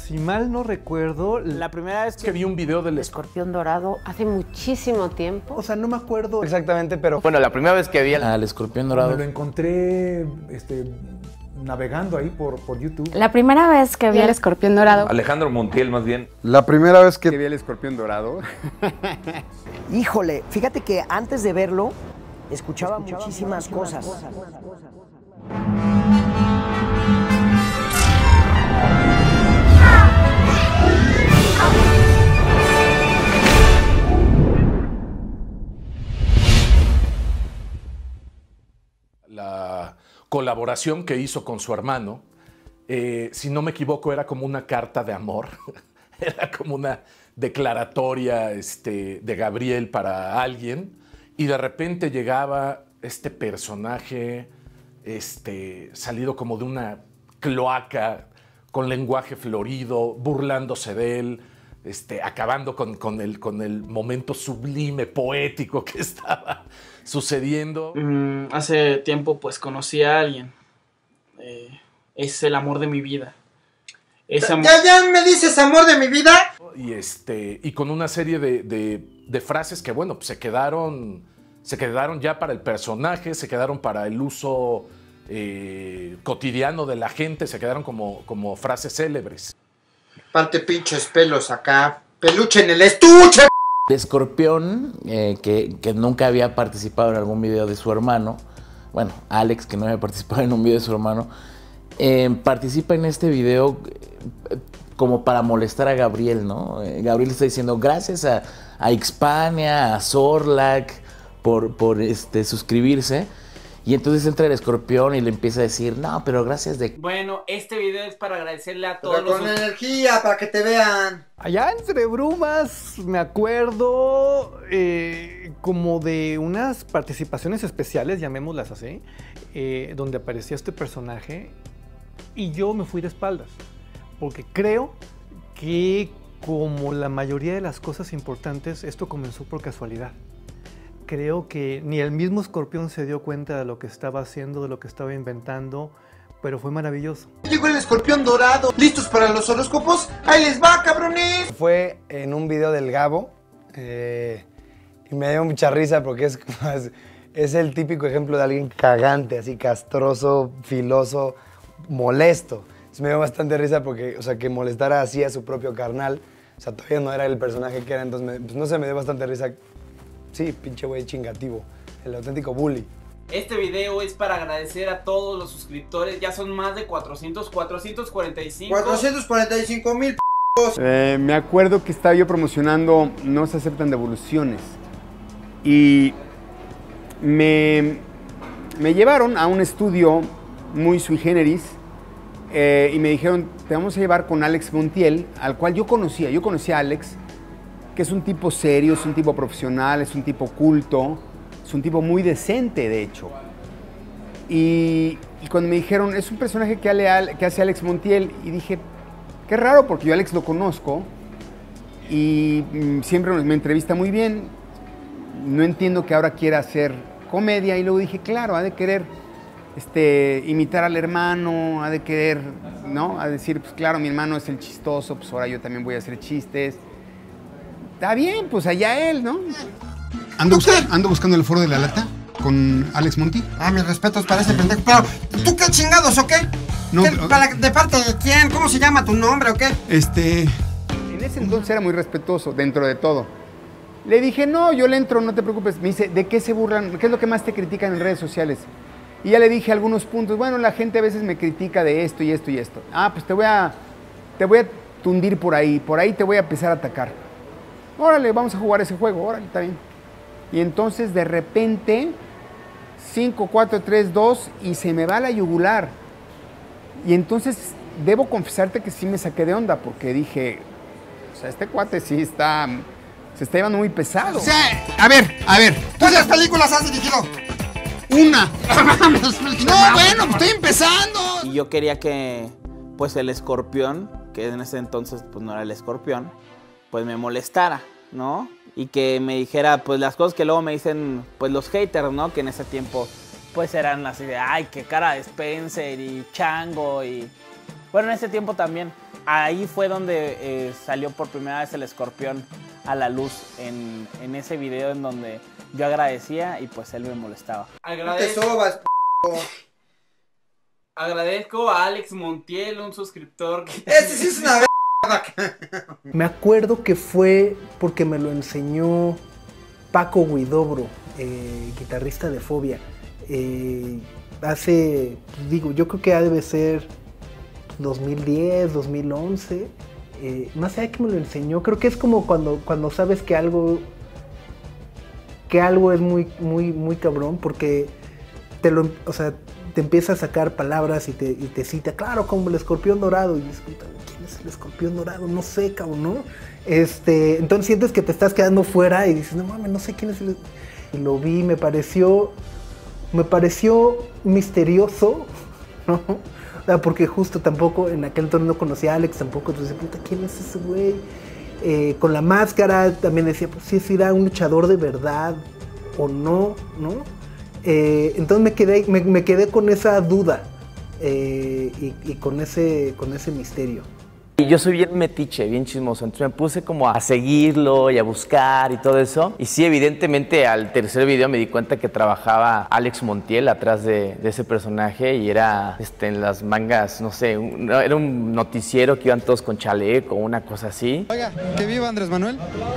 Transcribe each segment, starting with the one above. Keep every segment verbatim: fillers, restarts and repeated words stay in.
Si mal no recuerdo, la primera vez que, que vi un video del escorpión dorado hace muchísimo tiempo. O sea, no me acuerdo exactamente, pero... Bueno, la primera vez que vi al escorpión dorado... Me lo encontré este, navegando ahí por, por YouTube. La primera vez que vi al escorpión dorado... Alejandro Montiel, más bien. La primera vez que... que vi al escorpión dorado... Híjole, fíjate que antes de verlo, escuchaba, escuchaba muchísimas, muchísimas cosas. cosas. La colaboración que hizo con su hermano, eh, si no me equivoco, era como una carta de amor. Era como una declaratoria este, de Gabriel para alguien. Y de repente llegaba este personaje este, salido como de una cloaca, con lenguaje florido, burlándose de él, este, acabando con, con, el, con el momento sublime, poético que estaba sucediendo. Mm, hace tiempo pues conocí a alguien. Eh, es el amor de mi vida. Es amor... ¿Ya, ya me dices amor de mi vida? Y, este, y con una serie de, de, de frases que, bueno, pues se quedaron, se quedaron ya para el personaje, se quedaron para el uso eh, cotidiano de la gente, se quedaron como, como frases célebres. Parte pinches pelos acá, peluche en el estuche. El escorpión, eh, que, que nunca había participado en algún video de su hermano, bueno, Alex, que no había participado en un video de su hermano, eh, participa en este video eh, como para molestar a Gabriel, ¿no? Eh, Gabriel está diciendo gracias a, a Xpania, a Zorlac, por, por este, suscribirse. Y entonces entra el escorpión y le empieza a decir, no, pero gracias de... Bueno, este video es para agradecerle a todos pero con los... energía, para que te vean. Allá entre brumas, me acuerdo eh, como de unas participaciones especiales, llamémoslas así, eh, donde aparecía este personaje y yo me fui de espaldas, porque creo que como la mayoría de las cosas importantes, esto comenzó por casualidad. Creo que ni el mismo escorpión se dio cuenta de lo que estaba haciendo, de lo que estaba inventando, pero fue maravilloso. Llegó el escorpión dorado. ¿Listos para los horóscopos? ¡Ahí les va, cabrones! Fue en un video del Gabo eh, y me dio mucha risa porque es, es el típico ejemplo de alguien cagante, así castroso, filoso, molesto. Entonces me dio bastante risa porque, o sea, que molestara así a su propio carnal, o sea, todavía no era el personaje que era, entonces, me, pues no sé, me dio bastante risa. Sí, pinche güey chingativo, el auténtico bully. Este video es para agradecer a todos los suscriptores, ya son más de cuatrocientos, cuatrocientos cuarenta y cinco. cuatrocientos cuarenta y cinco mil p***. Eh, me acuerdo que estaba yo promocionando No se aceptan devoluciones y me, me llevaron a un estudio muy sui generis eh, y me dijeron, te vamos a llevar con Alex Montiel, al cual yo conocía, yo conocía a Alex, que es un tipo serio, es un tipo profesional, es un tipo culto, es un tipo muy decente, de hecho. Y, y cuando me dijeron, es un personaje que, ale, que hace Alex Montiel, y dije, qué raro, porque yo a Alex lo conozco, y mm, siempre me entrevista muy bien, no entiendo que ahora quiera hacer comedia, y luego dije, claro, ha de querer este, imitar al hermano, ha de querer, ¿no? A decir, pues claro, mi hermano es el chistoso, pues ahora yo también voy a hacer chistes. Está bien, pues allá él, ¿no? Ando, busca, ando buscando el foro de la lata con Alex Monti. Ah, mis respetos para ese pendejo. Pero, ¿tú qué chingados o qué? No, ¿Qué, para, ¿De parte de quién? ¿Cómo se llama tu nombre o qué? Este... En ese entonces era muy respetuoso, dentro de todo. Le dije, no, yo le entro, no te preocupes. Me dice, ¿de qué se burlan? ¿Qué es lo que más te critican en redes sociales? Y ya le dije algunos puntos. Bueno, la gente a veces me critica de esto y esto y esto. Ah, pues te voy a, te voy a tundir por ahí. Por ahí te voy a empezar a atacar. Órale, vamos a jugar ese juego, órale, está bien. Y entonces de repente, cinco, cuatro, tres, dos, y se me va la yugular. Y entonces debo confesarte que sí me saqué de onda, porque dije, o sea, este cuate sí está, se está llevando muy pesado. O sea, a ver, a ver. ¿Cuántas películas has dirigido? Una. No, bueno, pues estoy empezando. Y yo quería que, pues el escorpión, que en ese entonces pues no era el escorpión, pues me molestara, ¿no? Y que me dijera, pues las cosas que luego me dicen, pues los haters, ¿no? Que en ese tiempo, pues eran así de, ay, qué cara de Spencer y Chango y... Bueno, en ese tiempo también. ahí fue donde eh, salió por primera vez el escorpión a la luz en, en ese video en donde yo agradecía y pues él me molestaba. Agradezco, sobas, agradezco a Alex Montiel, un suscriptor. Que... ¡Ese sí es una Me acuerdo que fue porque me lo enseñó Paco Huidobro, eh, guitarrista de Fobia. Eh, hace, digo, yo creo que ha debe ser dos mil diez, dos mil once. Eh, más allá de que me lo enseñó, creo que es como cuando, cuando sabes que algo, que algo es muy, muy, muy cabrón, porque te lo, o sea, te empieza a sacar palabras y te, y te cita, claro, como el escorpión dorado. Y dices, ¿quién es el escorpión dorado? No sé, cabrón, ¿no? Este, entonces sientes que te estás quedando fuera y dices, no mames, no sé quién es el... Y lo vi, me pareció, me pareció misterioso, ¿no? O sea, porque justo tampoco, en aquel entonces no conocía a Alex tampoco, entonces, puta, ¿quién es ese güey? Eh, con la máscara también decía, pues sí, si era un luchador de verdad o no, ¿no? Eh, entonces me quedé, me, me quedé con esa duda eh, y, y con, ese, con ese misterio. Y yo soy bien metiche, bien chismoso, entonces me puse como a seguirlo y a buscar y todo eso. Y sí, evidentemente al tercer video me di cuenta que trabajaba Alex Montiel atrás de, de ese personaje y era este, en las mangas, no sé, un, era un noticiero que iban todos con chaleco, una cosa así. Oiga, que viva Andrés Manuel.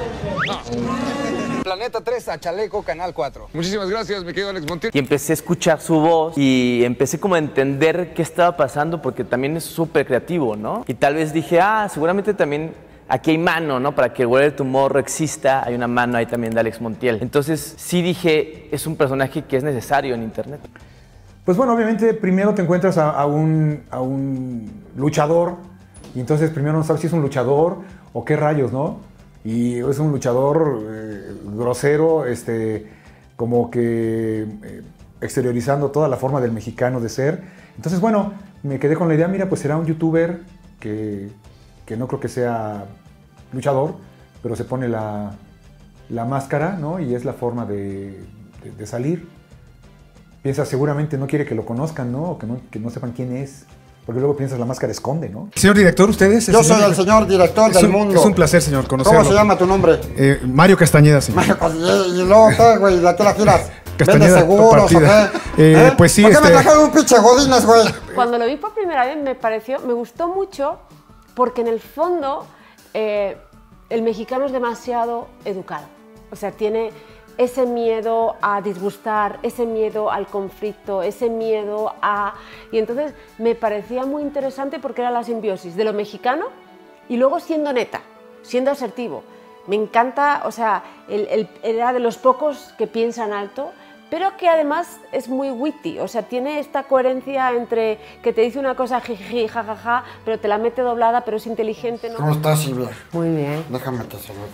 No. Planeta tres a Chaleco, Canal cuatro. Muchísimas gracias, mi querido Alex Montiel. Y empecé a escuchar su voz y empecé como a entender qué estaba pasando porque también es súper creativo, ¿no? Y tal vez dije, ah, seguramente también aquí hay mano, ¿no? Para que el Whatever Tomorrow exista, hay una mano ahí también de Alex Montiel. Entonces sí dije, es un personaje que es necesario en internet. Pues bueno, obviamente primero te encuentras a, a, un, a un luchador y entonces primero no sabes si es un luchador o qué rayos, ¿no? Y es un luchador eh, grosero, este, como que eh, exteriorizando toda la forma del mexicano de ser. Entonces, bueno, me quedé con la idea, mira, pues será un youtuber que, que no creo que sea luchador, pero se pone la, la máscara, ¿no? Y es la forma de, de, de salir. Piensa, seguramente no quiere que lo conozcan, ¿no? O que no, que no sepan quién es. Porque luego piensas, la máscara esconde, ¿no? Señor director, ¿ustedes? Yo soy el señor director es del un, mundo. Es un placer, señor, conocerlo. ¿Cómo se llama tu nombre? Eh, Mario Castañeda, señor. Mario Castañeda. ¿Y luego qué, güey? ¿De qué la giras? Castañeda, ¿Vende seguros o qué? Eh, ¿Eh? Pues sí, ¿Por qué este... me trajeron un pinche godines, güey? Cuando lo vi por primera vez me pareció, me gustó mucho porque en el fondo eh, el mexicano es demasiado educado. O sea, tiene ese miedo a disgustar, ese miedo al conflicto, ese miedo a... Y entonces me parecía muy interesante porque era la simbiosis de lo mexicano y luego siendo neta, siendo asertivo. Me encanta, o sea, el, el, era de los pocos que piensan alto, pero que además es muy witty, o sea, tiene esta coherencia entre que te dice una cosa jiji, jajaja, pero te la mete doblada, pero es inteligente, ¿no? ¿Cómo estás, Silvia? Muy bien. Déjame te saludo.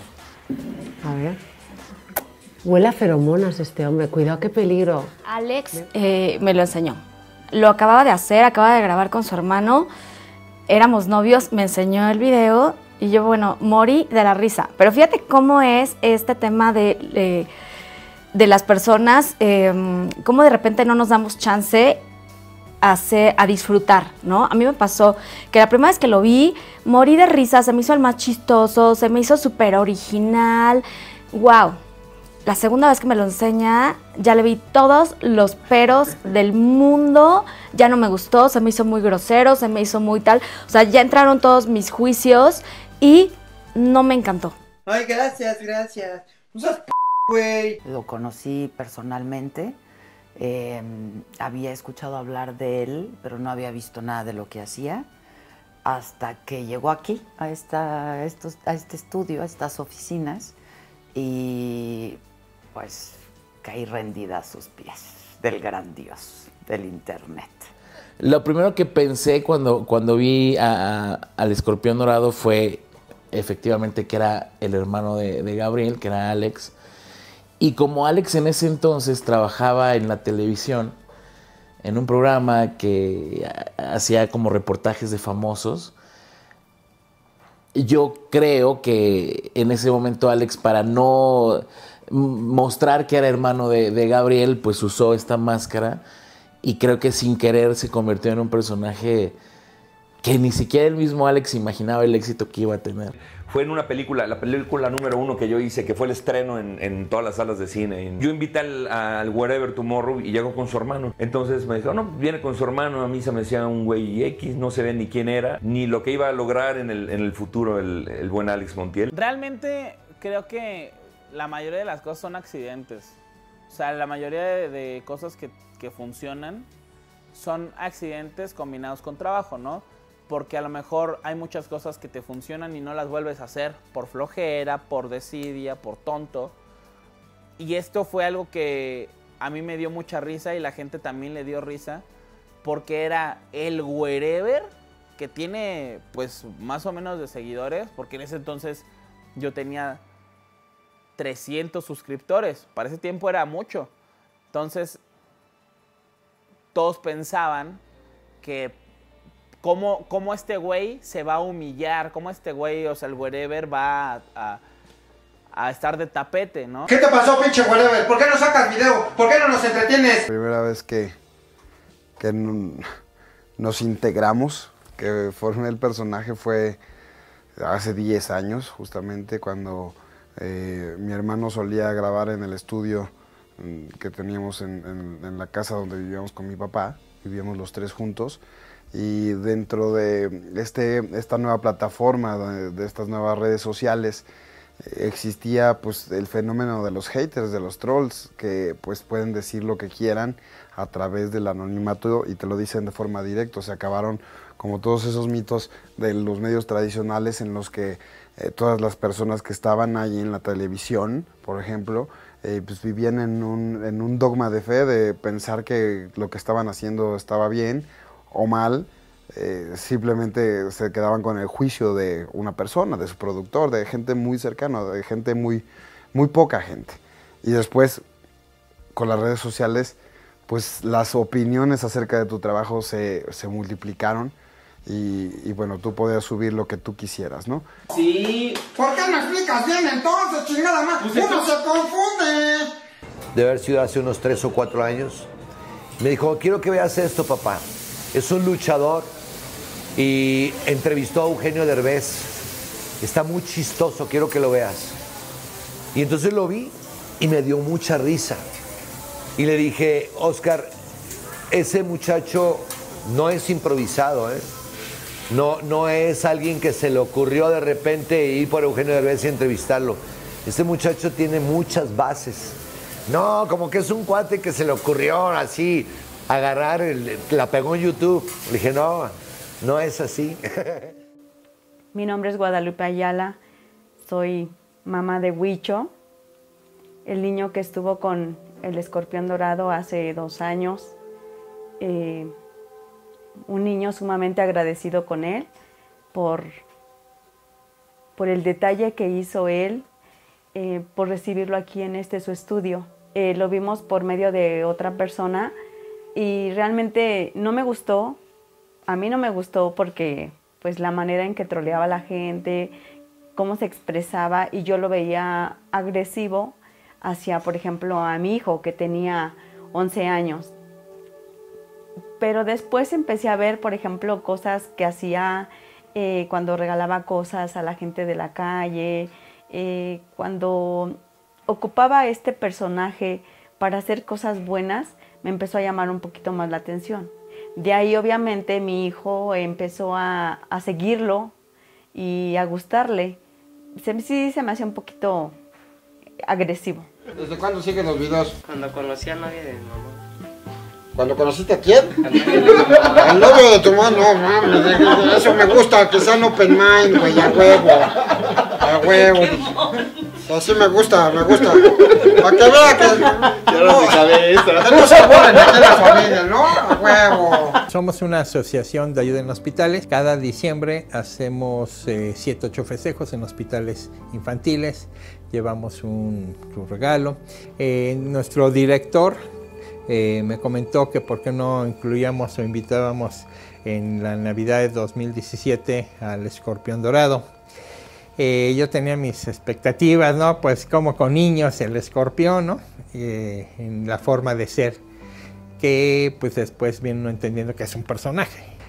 A ver. Huele a feromonas este hombre, cuidado, qué peligro. Alex eh, me lo enseñó. Lo acababa de hacer, acababa de grabar con su hermano. Éramos novios, me enseñó el video y yo, bueno, morí de la risa. Pero fíjate cómo es este tema de, de, de las personas, eh, cómo de repente no nos damos chance a, hacer, a disfrutar, ¿no? A mí me pasó que la primera vez que lo vi, morí de risa, se me hizo el más chistoso, se me hizo súper original. ¡Wow! La segunda vez que me lo enseña, ya le vi todos los peros del mundo, ya no me gustó, se me hizo muy grosero, se me hizo muy tal, o sea, ya entraron todos mis juicios y no me encantó. Ay, gracias, gracias. No seas p***, güey. Lo conocí personalmente, eh, había escuchado hablar de él, pero no había visto nada de lo que hacía, hasta que llegó aquí, a, esta, a, estos, a este estudio, a estas oficinas, y... pues caí rendida a sus pies del gran Dios del internet. Lo primero que pensé cuando, cuando vi a, a, al escorpión dorado fue efectivamente que era el hermano de, de Gabriel, que era Alex. Y como Alex en ese entonces trabajaba en la televisión, en un programa que hacía como reportajes de famosos, yo creo que en ese momento Alex, para no mostrar que era hermano de, de Gabriel, pues usó esta máscara y creo que sin querer se convirtió en un personaje que ni siquiera el mismo Alex imaginaba el éxito que iba a tener. Fue en una película, la película número uno que yo hice, que fue el estreno en, en todas las salas de cine. Yo invité al, al Wherever Tomorrow y llegó con su hermano. Entonces me dijo, no, viene con su hermano. A mí se me decía un güey X, no se ve ni quién era, ni lo que iba a lograr en el, en el futuro el, el buen Alex Montiel. Realmente creo que la mayoría de las cosas son accidentes. O sea, la mayoría de, de cosas que, que funcionan son accidentes combinados con trabajo, ¿no? Porque a lo mejor hay muchas cosas que te funcionan y no las vuelves a hacer por flojera, por desidia, por tonto. Y esto fue algo que a mí me dio mucha risa y la gente también le dio risa, porque era el Wherever, que tiene pues más o menos de seguidores, porque en ese entonces yo tenía trescientos suscriptores, para ese tiempo era mucho. Entonces todos pensaban que cómo, cómo este güey se va a humillar, cómo este güey, o sea, el Wherever va a, a, a estar de tapete, ¿no? ¿Qué te pasó, pinche Wherever? ¿Por qué no sacas video? ¿Por qué no nos entretienes? Primera vez que, que nos integramos, que formé el personaje fue hace diez años, justamente cuando eh, mi hermano solía grabar en el estudio que teníamos en, en, en la casa donde vivíamos con mi papá, vivíamos los tres juntos, y dentro de este, esta nueva plataforma, de, de estas nuevas redes sociales, existía pues el fenómeno de los haters, de los trolls, que pues pueden decir lo que quieran a través del anonimato y te lo dicen de forma directa. Se acabaron como todos esos mitos de los medios tradicionales en los que eh, todas las personas que estaban ahí en la televisión, por ejemplo, eh, pues vivían en un, en un dogma de fe de pensar que lo que estaban haciendo estaba bien o mal. Eh, simplemente se quedaban con el juicio de una persona, de su productor, de gente muy cercana, de gente muy, muy poca gente. Y después, con las redes sociales, pues las opiniones acerca de tu trabajo se, se multiplicaron y, y bueno, tú podías subir lo que tú quisieras, ¿no? Sí. ¿Por qué no explicas bien entonces, chingada más? Uno se confunde. Debe haber sido hace unos tres o cuatro años. Me dijo, quiero que veas esto, papá. Es un luchador y entrevistó a Eugenio Derbez. Está muy chistoso, quiero que lo veas. Y entonces lo vi y me dio mucha risa. Y le dije, Oscar, ese muchacho no es improvisado, ¿eh? No, no es alguien que se le ocurrió de repente ir por Eugenio Derbez y entrevistarlo. Este muchacho tiene muchas bases. No, como que es un cuate que se le ocurrió así, agarrar, el, la pegó en YouTube. Le dije, no, no es así. Mi nombre es Guadalupe Ayala, soy mamá de Huicho, el niño que estuvo con el escorpión dorado hace dos años. Eh, un niño sumamente agradecido con él por, por el detalle que hizo él, eh, por recibirlo aquí en este su estudio. Eh, lo vimos por medio de otra persona y realmente no me gustó. A mí no me gustó porque pues la manera en que troleaba a la gente, cómo se expresaba, y yo lo veía agresivo hacia, por ejemplo, a mi hijo que tenía once años. Pero después empecé a ver, por ejemplo, cosas que hacía eh, cuando regalaba cosas a la gente de la calle, eh, cuando ocupaba este personaje para hacer cosas buenas, me empezó a llamar un poquito más la atención. De ahí, obviamente, mi hijo empezó a, a seguirlo y a gustarle. Se, sí, se me hacía un poquito agresivo. ¿Desde cuándo siguen los videos? Cuando conocí a novia de mi mamá. ¿Cuando conociste a quién? Al novio de tu mamá. No mames, eso me gusta, que sea un open mind, güey, a huevo. A huevo. Así me gusta, me gusta. Para que vea que... Yo no sé saber eso. Que no se pueden meter la familia, ¿no? A huevo. Somos una asociación de ayuda en hospitales. Cada diciembre hacemos eh, siete, ocho festejos en hospitales infantiles. Llevamos un, un regalo. Eh, nuestro director eh, me comentó que por qué no incluíamos o invitábamos en la Navidad de dos mil diecisiete al escorpión dorado. Eh, yo tenía mis expectativas, ¿no? Pues como con niños el escorpión, ¿no? Eh, en la forma de ser, que pues después viene uno entendiendo que es un personaje.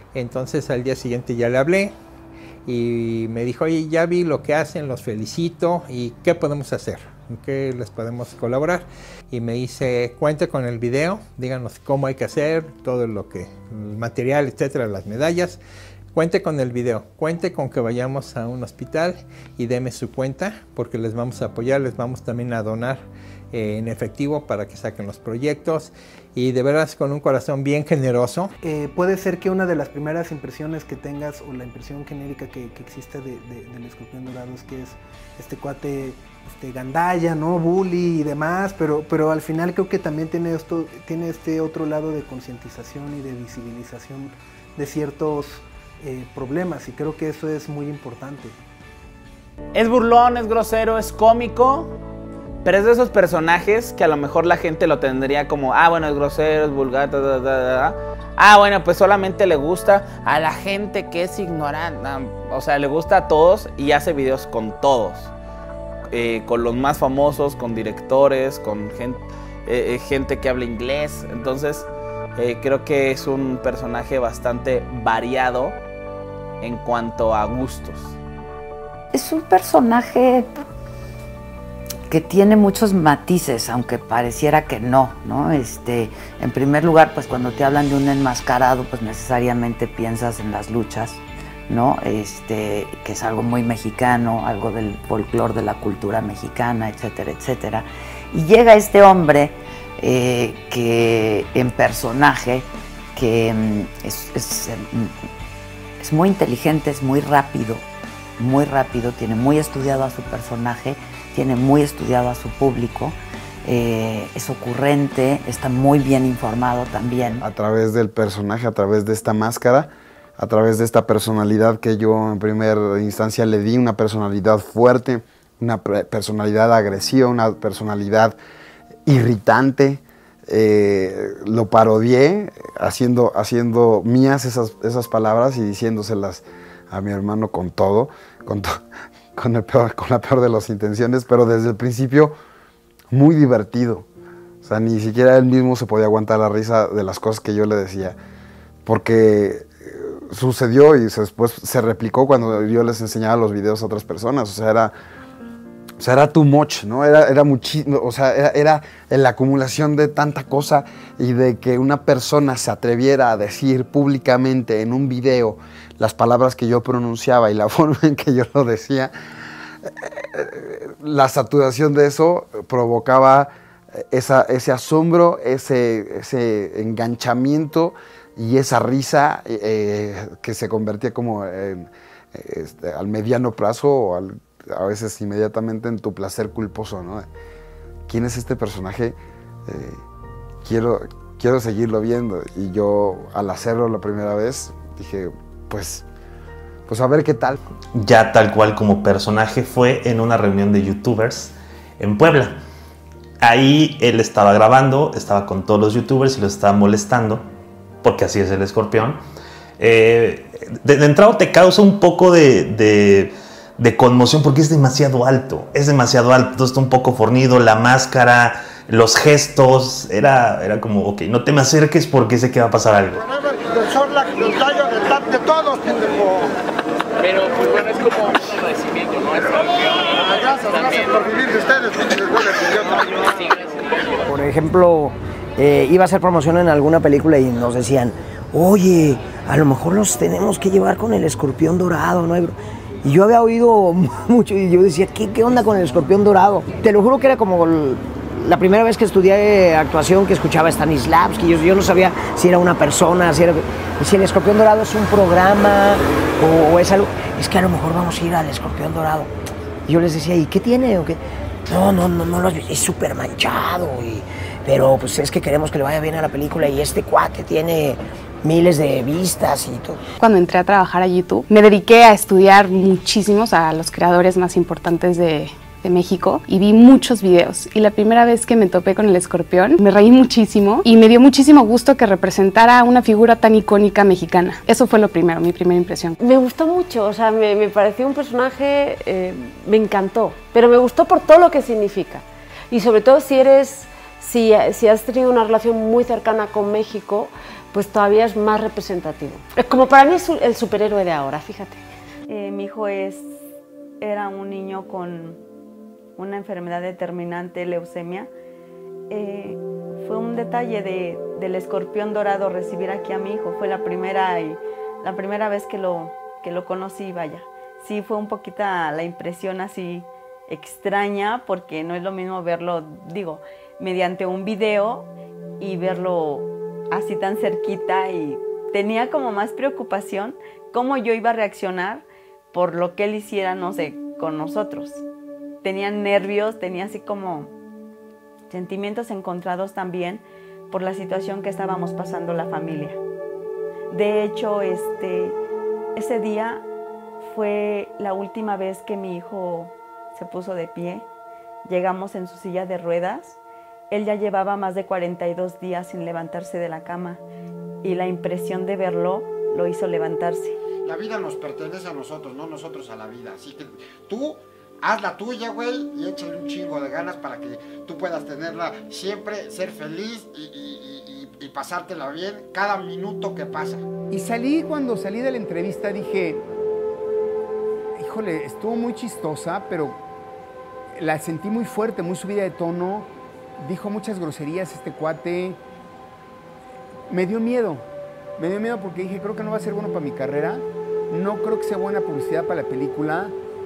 Entonces al día siguiente ya le hablé y me dijo, oye, ya vi lo que hacen, los felicito, ¿y qué podemos hacer? ¿En qué les podemos colaborar? Y me dice, cuente con el video, díganos cómo hay que hacer, todo lo que, el material, etcétera, las medallas. Cuente con el video, cuente con que vayamos a un hospital y deme su cuenta, porque les vamos a apoyar, les vamos también a donar eh, en efectivo para que saquen los proyectos, y de veras con un corazón bien generoso. Eh, puede ser que una de las primeras impresiones que tengas, o la impresión genérica que, que existe de, de, del escorpión dorado, es que es este cuate este, gandalla, ¿no? Bully y demás, pero, pero al final creo que también tiene, esto, tiene este otro lado de concientización y de visibilización de ciertos eh, problemas, y creo que eso es muy importante. Es burlón, es grosero, es cómico, pero es de esos personajes que a lo mejor la gente lo tendría como, ah, bueno, es grosero, es vulgar, da, da, da, da. Ah, bueno, pues solamente le gusta a la gente que es ignorante. O sea, le gusta a todos y hace videos con todos. Eh, con los más famosos, con directores, con gente, eh, eh, gente que habla inglés. Entonces, eh, creo que es un personaje bastante variado en cuanto a gustos. Es un personaje que tiene muchos matices, aunque pareciera que no, ¿no? Este, en primer lugar, pues cuando te hablan de un enmascarado, pues necesariamente piensas en las luchas, ¿no? Este, que es algo muy mexicano, algo del folclore de la cultura mexicana, etcétera, etcétera. Y llega este hombre eh, que en personaje, que mm, es, es, mm, es muy inteligente, es muy rápido, muy rápido, tiene muy estudiado a su personaje, tiene muy estudiado a su público, eh, es ocurrente, está muy bien informado también. A través del personaje, a través de esta máscara, a través de esta personalidad que yo en primera instancia le di, una personalidad fuerte, una personalidad agresiva, una personalidad irritante, eh, lo parodié haciendo, haciendo mías esas, esas palabras y diciéndoselas a mi hermano con todo, con todo. Con, el peor, con la peor de las intenciones, pero desde el principio muy divertido. O sea, ni siquiera él mismo se podía aguantar la risa de las cosas que yo le decía, porque sucedió y después se replicó cuando yo les enseñaba los videos a otras personas. O sea, era, o sea, era too much, ¿no? Era, era muchísimo, o sea, era, era la acumulación de tanta cosa, y de que una persona se atreviera a decir públicamente en un video las palabras que yo pronunciaba y la forma en que yo lo decía, la saturación de eso provocaba esa, ese asombro, ese, ese enganchamiento y esa risa eh, que se convertía como en, este, al mediano plazo o al, a veces inmediatamente en tu placer culposo, ¿no? ¿Quién es este personaje? Eh, quiero, quiero seguirlo viendo. Y yo, al hacerlo la primera vez, dije, pues, pues a ver qué tal. Ya tal cual como personaje fue en una reunión de youtubers en Puebla. Ahí él estaba grabando, estaba con todos los youtubers y los estaba molestando, porque así es el escorpión. Eh, de, de entrada te causa un poco de, de, de conmoción porque es demasiado alto, es demasiado alto, todo está un poco fornido, la máscara, los gestos, era, era como, ok, no te me acerques porque sé que va a pasar algo. Del Sorlac, del gallo, del tap, de todos, pendejo. Pero pues bueno, es como un agradecimiento, ¿no? Ah, gracias, gracias por vivir de ustedes, porque les vuelve el idiota. Por ejemplo, eh, iba a hacer promoción en alguna película y nos decían, oye, a lo mejor los tenemos que llevar con el escorpión dorado, ¿no? Y yo había oído mucho y yo decía, ¿qué, qué onda con el escorpión dorado? Te lo juro que era como el, la primera vez que estudié actuación que escuchaba a Stanislavski, yo, yo no sabía si era una persona, si, era, si el escorpión dorado es un programa o, o es algo. Es que a lo mejor vamos a ir al escorpión dorado. Y yo les decía, ¿y qué tiene? ¿O qué? No, no, no, no, es súper manchado, y, pero pues es que queremos que le vaya bien a la película y este cuate tiene miles de vistas y todo. Cuando entré a trabajar a YouTube, me dediqué a estudiar muchísimos a los creadores más importantes de, de México y vi muchos videos. Y la primera vez que me topé con el escorpión, me reí muchísimo y me dio muchísimo gusto que representara una figura tan icónica mexicana. Eso fue lo primero, mi primera impresión. Me gustó mucho, o sea, me, me pareció un personaje, eh, me encantó, pero me gustó por todo lo que significa. Y sobre todo si eres, si, si has tenido una relación muy cercana con México, pues todavía es más representativo. Es como para mí es el superhéroe de ahora, fíjate. Eh, mi hijo es, era un niño con una enfermedad determinante, leucemia. Eh, fue un detalle de, del escorpión dorado recibir aquí a mi hijo. Fue la primera, y, la primera vez que lo, que lo conocí, vaya. Sí, fue un poquito la impresión así extraña, porque no es lo mismo verlo, digo, mediante un video y verlo así tan cerquita, y tenía como más preocupación cómo yo iba a reaccionar por lo que él hiciera, no sé, con nosotros. Tenía nervios, tenía así como sentimientos encontrados también por la situación que estábamos pasando la familia. De hecho, este, ese día fue la última vez que mi hijo se puso de pie. Llegamos en su silla de ruedas. Él ya llevaba más de cuarenta y dos días sin levantarse de la cama, y la impresión de verlo lo hizo levantarse. La vida nos pertenece a nosotros, no nosotros a la vida. Así que tú haz la tuya, güey, y échale un chingo de ganas para que tú puedas tenerla siempre, ser feliz y, y, y, y pasártela bien cada minuto que pasa. Y salí, cuando salí de la entrevista dije, híjole, estuvo muy chistosa, pero la sentí muy fuerte, muy subida de tono. Dijo muchas groserías este cuate. Me dio miedo. Me dio miedo porque dije, creo que no va a ser bueno para mi carrera. No creo que sea buena publicidad para la película.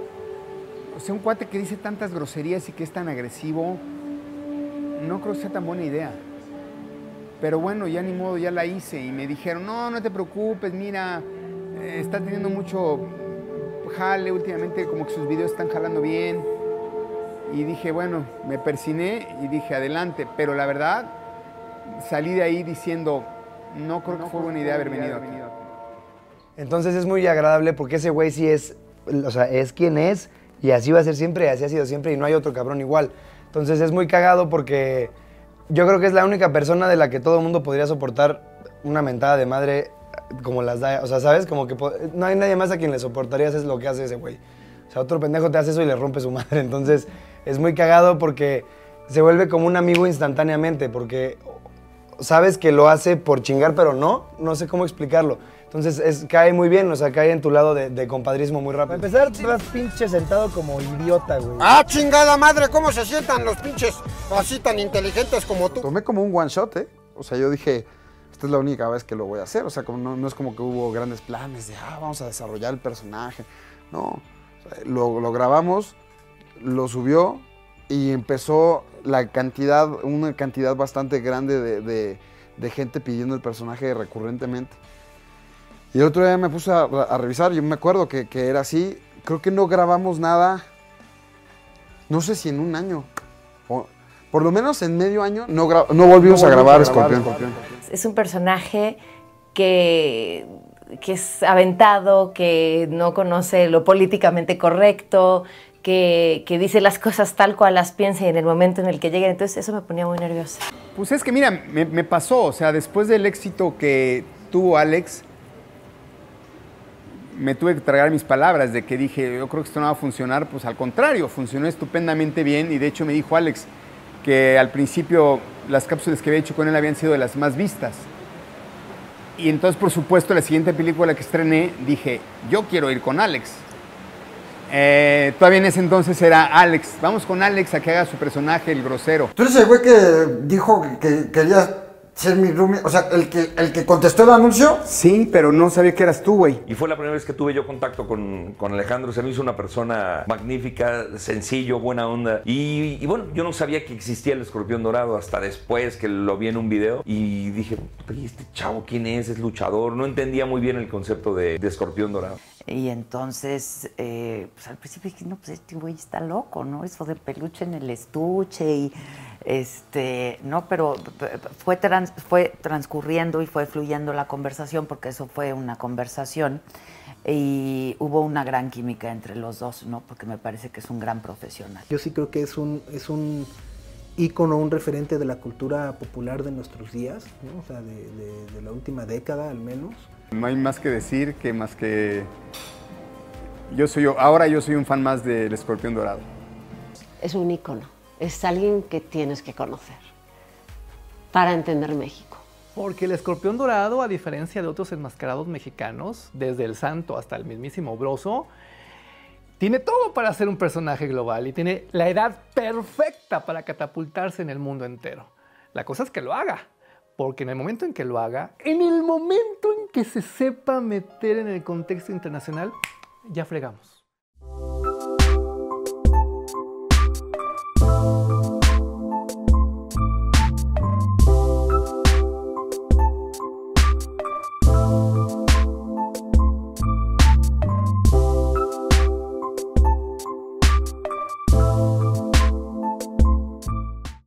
O sea, un cuate que dice tantas groserías y que es tan agresivo, no creo que sea tan buena idea. Pero bueno, ya ni modo, ya la hice. Y me dijeron, no, no te preocupes, mira, eh, está teniendo mucho jale últimamente, como que sus videos están jalando bien. Y dije, bueno, me persiné y dije, adelante. Pero la verdad, salí de ahí diciendo, no creo que fue buena idea haber venido aquí. Entonces es muy agradable porque ese güey sí es, o sea, es quien es y así va a ser siempre y así ha sido siempre y no hay otro cabrón igual. Entonces es muy cagado porque yo creo que es la única persona de la que todo el mundo podría soportar una mentada de madre como las da. O sea, ¿sabes? Como que no hay nadie más a quien le soportarías es lo que hace ese güey. O sea, otro pendejo te hace eso y le rompe su madre. Entonces es muy cagado porque se vuelve como un amigo instantáneamente porque sabes que lo hace por chingar, pero no, no sé cómo explicarlo. Entonces es, cae muy bien, o sea, cae en tu lado de, de compadrismo muy rápido. Para empezar, vas pinche sentado como idiota, güey. ¡Ah, chingada madre! ¿Cómo se sientan los pinches así tan inteligentes como tú? Tomé como un one shot, ¿eh? O sea, yo dije, esta es la única vez que lo voy a hacer. O sea, como no, no es como que hubo grandes planes de, ah, vamos a desarrollar el personaje. No, o sea, lo, lo grabamos, lo subió y empezó la cantidad, una cantidad bastante grande de, de, de gente pidiendo el personaje recurrentemente. Y el otro día me puse a, a revisar, yo me acuerdo que, que era así. Creo que no grabamos nada, no sé si en un año, o por lo menos en medio año, no, no volvimos no a grabar, a grabar Escorpión. Escorpión. Es un personaje que, que es aventado, que no conoce lo políticamente correcto, que, que dice las cosas tal cual las piensa y en el momento en el que lleguen. Entonces eso me ponía muy nerviosa. Pues es que mira, me, me pasó, o sea, después del éxito que tuvo Alex, me tuve que tragar mis palabras de que dije, yo creo que esto no va a funcionar. Pues al contrario, funcionó estupendamente bien y de hecho me dijo Alex que al principio las cápsulas que había hecho con él habían sido de las más vistas. Y entonces, por supuesto, la siguiente película que estrené, dije, yo quiero ir con Alex. Eh, todavía en ese entonces era Alex, vamos con Alex a que haga su personaje, el grosero. ¿Tú eres el güey que dijo que quería ser mi roomie? O sea, ¿el que, el que contestó el anuncio? Sí, pero no sabía que eras tú, güey. Y fue la primera vez que tuve yo contacto con, con Alejandro. Se me hizo una persona magnífica, sencillo, buena onda. Y, y bueno, yo no sabía que existía el Escorpión Dorado hasta después que lo vi en un video. Y dije, ¿este chavo quién es? ¿Es luchador? No entendía muy bien el concepto de, de Escorpión Dorado. Y entonces, eh, pues al principio dije, no, pues este güey está loco, ¿no? Eso de peluche en el estuche y, este, no, pero fue, trans, fue transcurriendo y fue fluyendo la conversación, porque eso fue una conversación y hubo una gran química entre los dos, ¿no? Porque me parece que es un gran profesional. Yo sí creo que es un, es un ícono, un referente de la cultura popular de nuestros días, ¿no? O sea, de, de, de la última década al menos. No hay más que decir que más que yo soy yo, ahora yo soy un fan más del Escorpión Dorado. Es un ícono, es alguien que tienes que conocer para entender México. Porque el escorpión dorado, a diferencia de otros enmascarados mexicanos, desde el Santo hasta el mismísimo Broso, tiene todo para ser un personaje global y tiene la edad perfecta para catapultarse en el mundo entero. La cosa es que lo haga, porque en el momento en que lo haga, en el momento en que se sepa meter en el contexto internacional, ya fregamos.